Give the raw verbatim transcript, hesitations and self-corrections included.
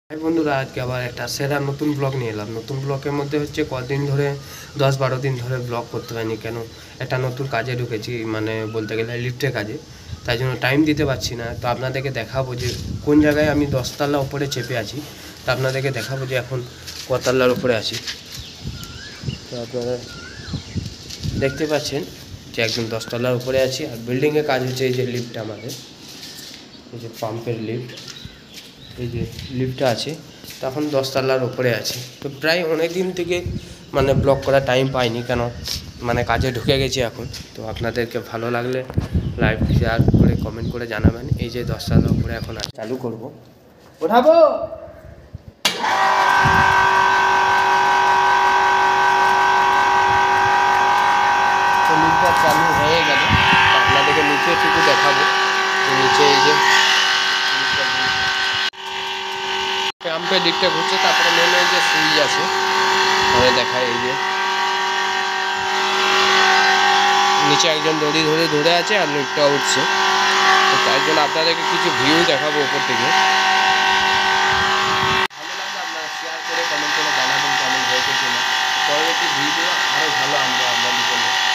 High বন্ধুরা, আজকে আবার একটা সেরা নতুন ব্লগ নিয়ে এলাম। নতুন ব্লগের মধ্যে হচ্ছে কদিন ধরে দশ বারো দিন ধরে ব্লগ করতে পারিনি, কেন একটা নতুন কাজে ঢুকেছি, মানে বলতে গেলে লিফটের কাজে। তাই জন্য টাইম দিতে পারছি না। তো আপনাদেরকে দেখাবো যে কোন জায়গায় আমি দশতলা উপরে চেপে আছি। তো আপনাদেরকে দেখাবো যে এখন কতলার উপরে আছি। তো আপনারা দেখতে পাচ্ছেন যে একদম দশতলার উপরে আছি। আর বিল্ডিংয়ের কাজ হচ্ছে এই যে লিফটটা আমাদের, এই যে পাম্পের লিফট, এই যে লিফটটা আছে। তখন দশতলার ওপরে আছি। তো প্রায় অনেক দিন থেকে মানে ব্লগ করার টাইম পাইনি, কেন মানে কাজে ঢুকে গেছি এখন। তো আপনাদেরকে ভালো লাগলে লাইক শেয়ার করে কমেন্ট করে জানাবেন। এই যে দশতলার উপরে এখন চালু করব, ওঠাবো। তো লিফটটা চালু হয়ে গেল। আপনাদেরকে নিচে একটু দেখাবো। নিচে এই যে পাম্পের দিকটা ঘুরছে, তারপরে মেন এই যে সুইচ আছে ধরে দেখায়। এই যে নিচে একজন দড়ি ধরে ধরে আছে আর লিফটটা উঠছে। তো তাই জন্য আপনাদেরকে কিছু ভিউ দেখাবো উপর থেকে।